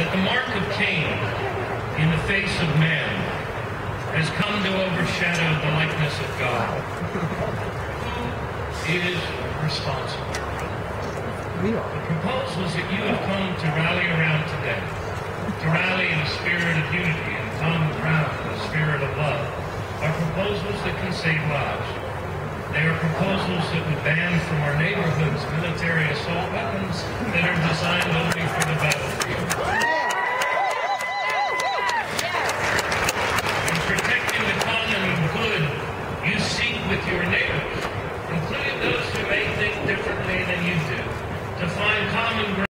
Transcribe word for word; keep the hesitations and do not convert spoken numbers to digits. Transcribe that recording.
that the mark of Cain in the face of man has come to overshadow the likeness of God. Who is responsible? The proposals that you have come to rally around today, to rally in a spirit of unity and come around in a spirit of love, are proposals that can save lives. They are proposals that would ban from our neighborhoods military assault weapons that are designed only for the